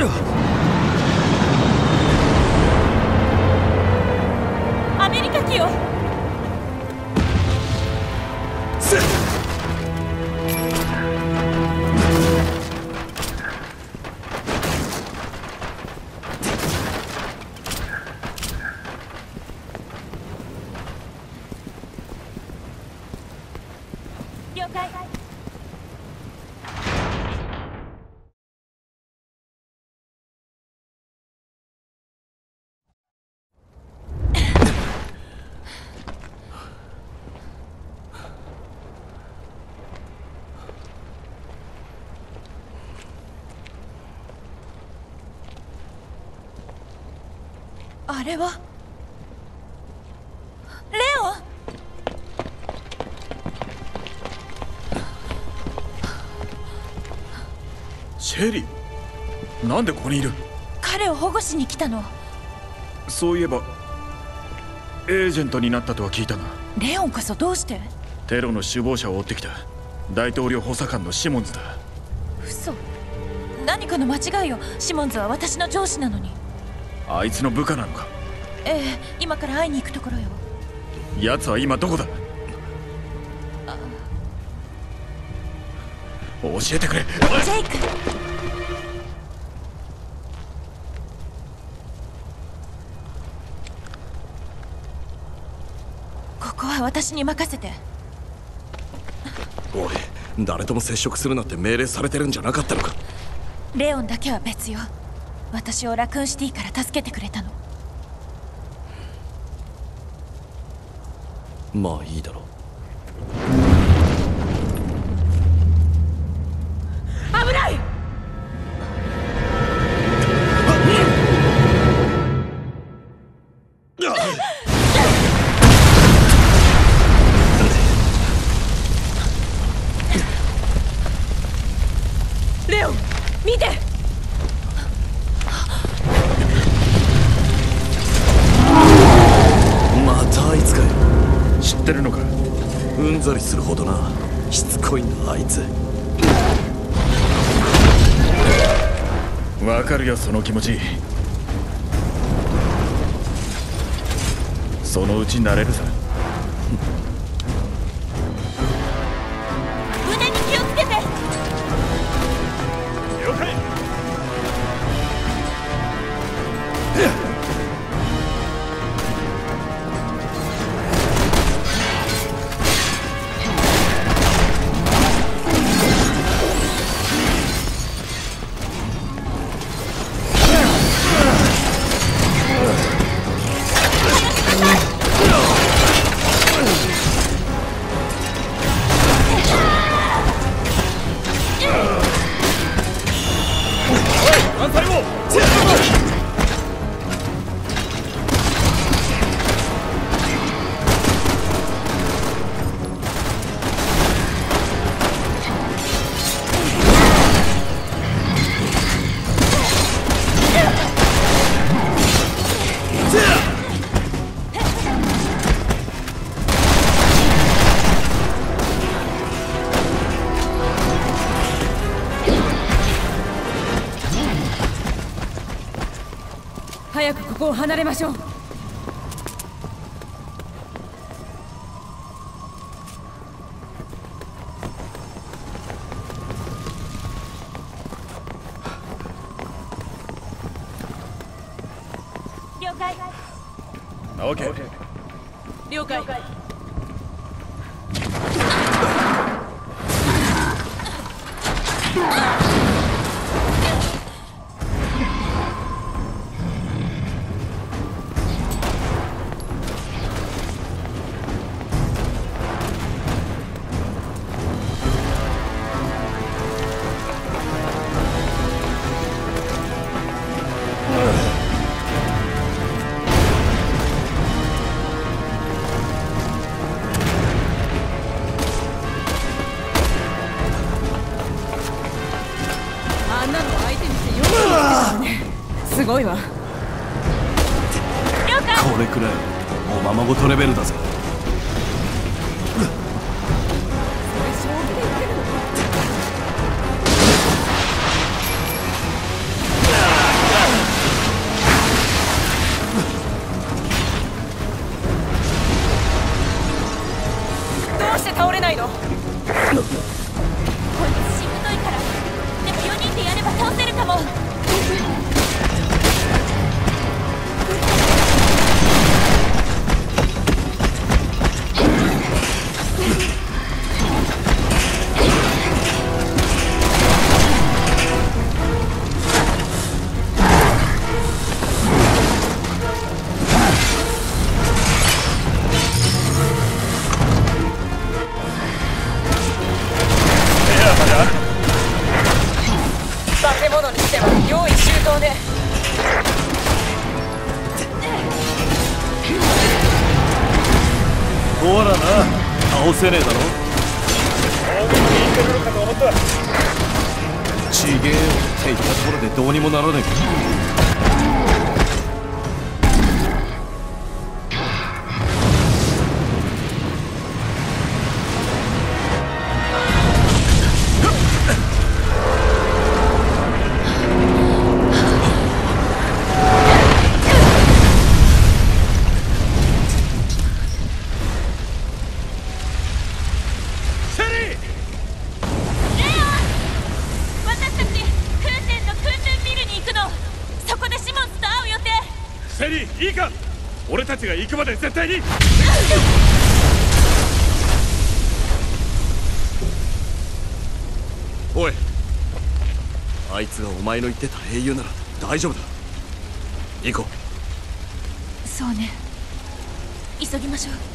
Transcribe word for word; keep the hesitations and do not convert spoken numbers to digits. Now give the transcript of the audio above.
アメリカ機よ。了解。あれはレオン。 シェリー、なんでここにいる？ 彼を保護しに来たの。 そういえばエージェントになったとは聞いたが。 レオンこそどうして？ テロの首謀者を追ってきた大統領補佐官のシモンズだ。 嘘。何かの間違いよ。シモンズは私の上司なのに。 あいつの部下なのか？ ええ、今から会いに行くところよ。 奴は今どこだ？教えてくれ。 ジェイク。ここは私に任せて。 おい、誰とも接触するなって命令されてるんじゃなかったのか？ レオンだけは別よ。私をラクーンシティから助けてくれたの。 まあいいだろう。 危ない！レオン、見て！ またあいつかよ。 知ってるのか？ うんざりするほどな。しつこいんだあいつ。 わかるよ、その気持ち。そのうち慣れるさ。 胸に気をつけて。 了解。 早くここを離れましょう。了解。 オッケー。 了解。あんなの相手にしてよくやってるね。すごいわ。 これくらいおままごとレベルだぜ。 あ倒せねえだろ。ちげえよって言ったところでどうにもならねえか。 セリー、いいか、俺たちが行くまで絶対に。 おい、あいつがお前の言ってた英雄なら大丈夫だ。行こう。 そうね、急ぎましょう。